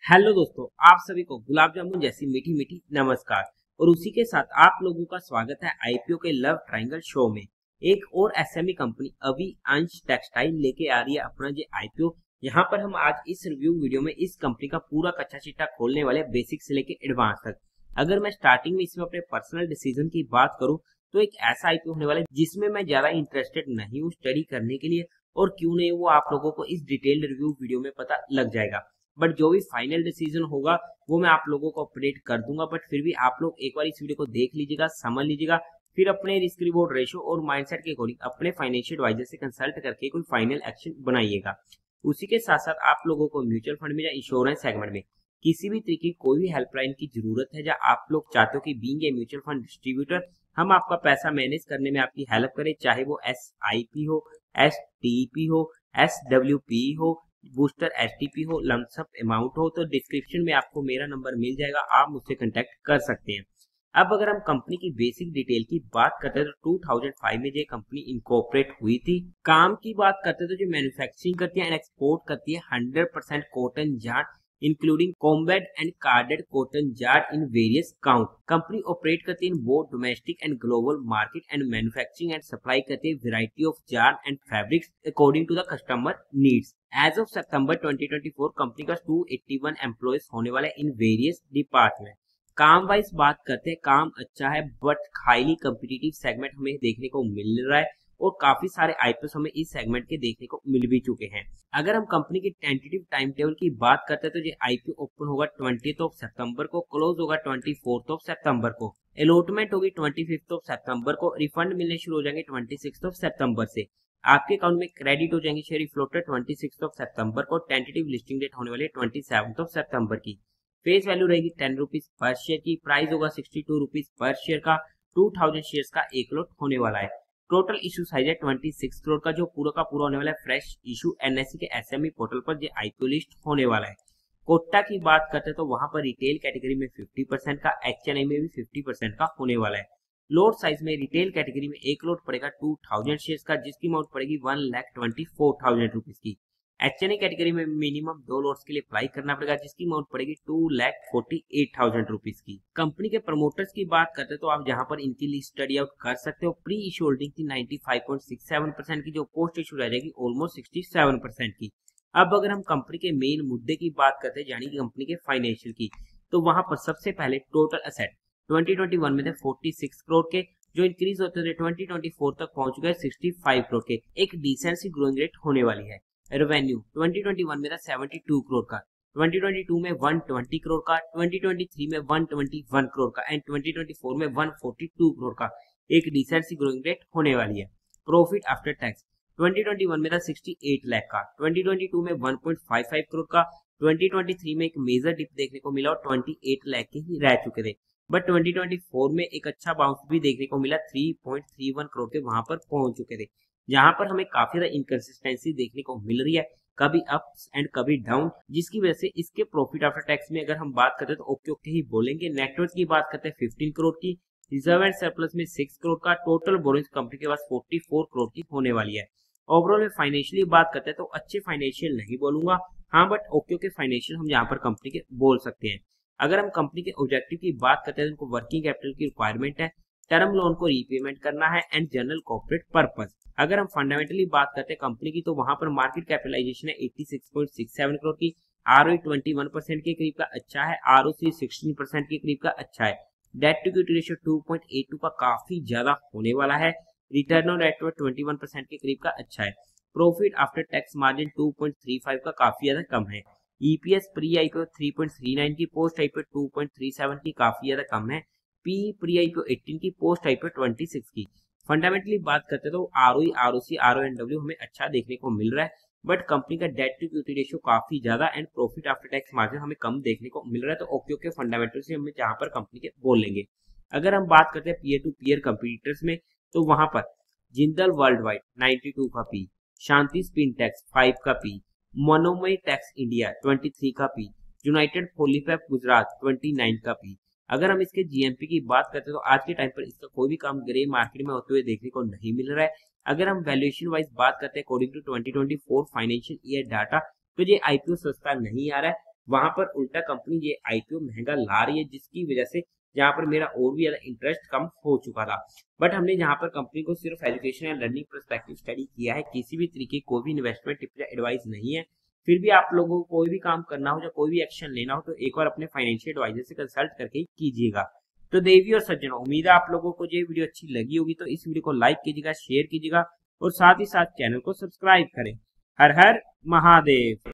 Hello दोस्तों, आप सभी को गुलाब जामुन जैसी मीठी मीठी नमस्कार। और उसी के साथ आप लोगों का स्वागत है आईपीओ के लव ट्रायंगल शो में। एक और एसएमई कंपनी अभी अंश टेक्सटाइल लेके आ रही है अपना जो आईपीओ। यहाँ पर हम आज इस रिव्यू वीडियो में इस कंपनी का पूरा कच्चा चिट्ठा खोलने वाले, बेसिक से लेके एडवांस तक। अगर मैं स्टार्टिंग में इसमें अपने पर्सनल डिसीजन की बात करूँ तो एक ऐसा आईपीओ होने वाला है जिसमें मैं ज्यादा इंटरेस्टेड नहीं हूँ स्टडी करने के लिए, और क्यों नहीं वो आप लोगों को इस डिटेल्ड रिव्यू वीडियो में पता लग जाएगा। बट जो भी फाइनल डिसीजन होगा वो मैं आप लोगों को अपडेट कर दूंगा। बट फिर भी आप लोग एक बार इस वीडियो को देख लीजिएगा, समझ लीजिएगा, फिर अपने रिस्क रिवॉर्ड रेशो और माइंडसेट के अकॉर्डिंग अपने फाइनेंशियल एडवाइजर से कंसल्ट करके कोई फाइनल एक्शन बनाइएगा। उसी के साथ साथ आप लोगों को म्यूचुअल फंड में या इंश्योरेंस सेगमेंट में किसी भी तरीके की कोई भी हेल्पलाइन की जरूरत है, जहाँ आप लोग चाहते हो कि being a mutual fund distributor हम आपका पैसा मैनेज करने में आपकी हेल्प करें, चाहे वो SIP हो, STP हो, SWP हो, बूस्टर STP हो, लमसम अमाउंट हो, तो डिस्क्रिप्शन में आपको मेरा नंबर मिल जाएगा, आप मुझसे कांटेक्ट कर सकते हैं। अब अगर हम कंपनी की बेसिक डिटेल की बात करते हैं तो 2005 में ये कंपनी इनकॉर्पोरेट हुई थी। काम की बात करते हैं तो जो मैन्युफैक्चरिंग करती है एंड एक्सपोर्ट करती है 100% cotton yarn including combed and carded cotton yarn in various count. Company operate करती है in both domestic and global market and manufacturing and supply करती है variety of yarn and fabrics according to the customer needs. As of सितंबर 2024 company का 281 employees होने वाले in various department. काम wise बात करते हैं, काम अच्छा है बट हाईली कम्पिटिटिव सेगमेंट हमें देखने को मिल रहा है और काफी सारे आईपीओ हमें इस सेगमेंट के देखने को मिल भी चुके हैं। अगर हम कंपनी की टेंटेटिव टाइम टेबल की बात करते हैं तो ये आईपीओ ओपन होगा 20 सितंबर को, क्लोज होगा 24 सितंबर को, अलॉटमेंट होगी 25 सितंबर को, रिफंड मिलने शुरू हो जाएंगे 26 सितंबर से, आपके अकाउंट में क्रेडिट हो जाएंगे शेयर फ्लोटर 26 सितंबर को, टेंटेटिव लिस्टिंग डेट होने वाली है 27 सितंबर की। फेस वैल्यू रहेगी 10 रुपीज पर शेयर की, प्राइस होगा 62 रुपीज पर शेयर का, 2000 शेयर का एक लॉट होने वाला है। टोटल इशू साइज है 26 करोड़ का, जो पूरा का पूरा होने वाला है फ्रेश इशू NSE के SME पोर्टल पर जो आईपीओ लिस्ट होने वाला है। कोटा की बात करते हैं तो वहां पर रिटेल कैटेगरी में 50% का, HNI में भी 50% का होने वाला है। लोट साइज में रिटेल कैटेगरी में एक लोट पड़ेगा 2000 शेयर्स का, जिसकी अमाउंट पड़ेगी 1,24,000 रुपीज की। HNI कैटेगरी में मिनिमम 2 लोट्स के लिए अप्लाई करना पड़ेगा, जिसकी अमाउंट पड़ेगी 2,48,000 रुपीज की। कंपनी के प्रमोटर्स की बात करते हैं तो आप जहां पर इनकी लिस्ट स्टडी आउट कर सकते हो। प्री इशू होल्डिंग थी 95.67% की, जो पोस्ट इशू रह जाएगी ऑलमोस्ट 67% की। अब अगर हम कंपनी के मेन मुद्दे की बात करते हैं, यानी कि कंपनी के फाइनेंशियल की, तो वहां पर सबसे पहले टोटल असेट 2021 में थे 46 करोड़ के, जो इंक्रीज होते थे 2024 तक पहुंच गए 65 करोड़ के। एक डिसेंट सी ग्रोइंग रेट होने वाली है। रेवेन्यू 2021 में था 72 करोड़ का, 2022 में 120 करोड़ का, 2023 में 121 करोड़ का एंड 2024 में 142 करोड़ का। एक डिसेंट सी ग्रोइंग रेट होने वाली है। प्रॉफिट आफ्टर टैक्स 2021 में था 68 लाख का, 2022 में 1.55 करोड़ का, 2023 में एक मेजर डिप देखने को मिला और 28 लाख के ही रह चुके थे। बट 2024 में एक अच्छा बाउंस भी देखने को मिला, 3.31 करोड़ के वहां पर पहुंच चुके थे। यहाँ पर हमें काफी ज्यादा इनकंसिस्टेंसी देखने को मिल रही है, कभी अप्स एंड कभी डाउन, जिसकी वजह से इसके प्रॉफिट आफ्टर टैक्स में अगर हम बात करते हैं तो ओके ओके ही बोलेंगे। नेटवर्थ की बात करते हैं 15 करोड़ की, रिजर्व एंड सरप्लस में 6 करोड़ का, टोटल बोरिंग्स कंपनी के पास 44 करोड़ की होने वाली है। ओवरऑल में फाइनेंशियली बात करते हैं तो अच्छे फाइनेंशियल नहीं बोलूंगा, हाँ बट ओके ओके फाइनेंशियल हम यहाँ पर कंपनी के बोल सकते हैं। अगर हम कंपनी के ऑब्जेक्टिव की बात करते हैं तो उनको वर्किंग कैपिटल की रिक्वायरमेंट है, टर्म लोन को रीपेमेंट करना है एंड जनरल कॉर्पोरेट पर्पस। अगर हम फंडामेंटली बात करते हैं कंपनी की, तो वहां पर मार्केट कैपिटलाइजेशन है 86.67 करोड़ की, ROE 21% के करीब का अच्छा है, ROC 16% के करीब का अच्छा है, डेट टू इक्विटी रेशियो 2.82 का काफी ज्यादा होने वाला है, रिटर्न ऑन एसेट 21% के करीब का अच्छा है, प्रॉफिट आफ्टर टैक्स मार्जिन 2.35 का काफी ज्यादा कम है, EPS प्री आईपीओ 3.39 की, पोस्ट आईपीओ 2.37 की काफी ज्यादा कम है, पी प्री आईपीओ 18 की, पोस्ट आईपीओ 26 की। फंडामेंटली बात करते हैं तो ROE, ROC, RONW हमें अच्छा देखने को मिल रहा है, बट कंपनी का डेट टू इक्विटी रेशियो काफी ज्यादा and profit after tax margin हमें कम देखने को मिल रहा है। तो ओके ओके फंडामेंटल से हमें जहां पर कंपनी के बोल लेंगे। अगर हम बात करते हैं पीयर टू पीयर कंपीटिटर्स में, तो वहां पर जिंदल वर्ल्ड वाइड 92 का पी, शांति स्पिन टैक्स 5 का पी, मोनोमय टैक्स इंडिया 23 का पी, यूनाइटेड पॉलीफैब गुजरात 29 का पी। अगर हम इसके जीएमपी की बात करते हैं तो आज के टाइम पर इसका कोई भी काम ग्रे मार्केट में होते हुए देखने को नहीं मिल रहा है। अगर हम वैल्यूएशन वाइज बात करते हैं according to 2024 financial year data, तो ये आईपीओ सस्ता नहीं आ रहा है, वहां पर उल्टा कंपनी ये आईपीओ महंगा ला रही है, जिसकी वजह से जहाँ पर मेरा और भी ज्यादा इंटरेस्ट कम हो चुका था। बट हमने जहाँ पर कंपनी को सिर्फ एजुकेशन या लर्निंग पर्सपेक्टिव स्टडी किया है, किसी भी तरीके कोई भी इन्वेस्टमेंट टिप या एडवाइस नहीं है। फिर भी आप लोगों को कोई भी काम करना हो या कोई भी एक्शन लेना हो तो एक बार अपने फाइनेंशियल एडवाइजर से कंसल्ट करके कीजिएगा। तो देवी और सज्जनों, उम्मीद है आप लोगों को ये वीडियो अच्छी लगी होगी, तो इस वीडियो को लाइक कीजिएगा, शेयर कीजिएगा और साथ ही साथ चैनल को सब्सक्राइब करें। हर हर महादेव।